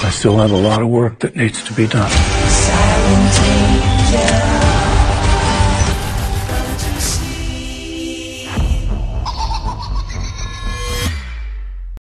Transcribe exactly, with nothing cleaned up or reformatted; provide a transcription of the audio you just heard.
I still have a lot of work that needs to be done. Silent angel.